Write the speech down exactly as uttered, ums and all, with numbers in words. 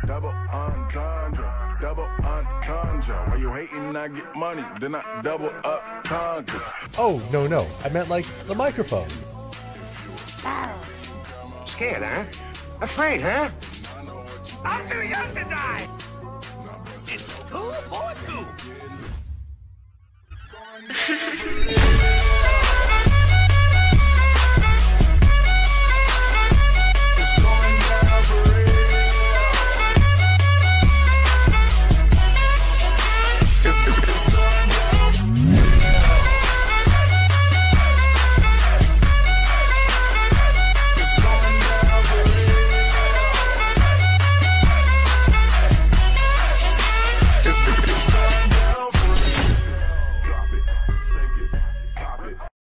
Double entendre, double entendre. While you hating, I get money, then I double up conquer. Oh, no, no. I meant like the microphone. Scared, huh? Afraid, huh? I'm too young to die. It's two for two.